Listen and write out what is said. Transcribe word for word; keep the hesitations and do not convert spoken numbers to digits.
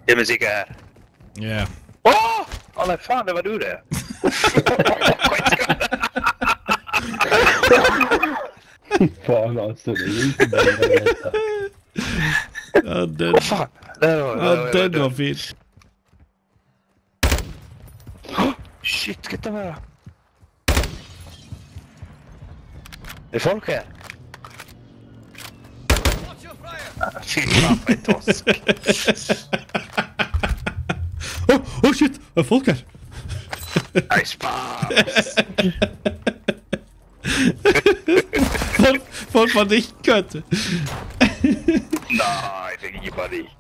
Det är musik här. Ja. Yeah. Åh! Oh! Oh, fan, det var du det. Fan alltså, det är inte bara detta. Ja, den... Åh fan. Där var, Ja, där den var, var fin. Oh, shit, ska det vara? Det är folk här. Ah, fy fan, vad är tosk. Oh, oh shit, det är folk här. Nice pass. folk, folk var nickat. Nej, det är ingen panik.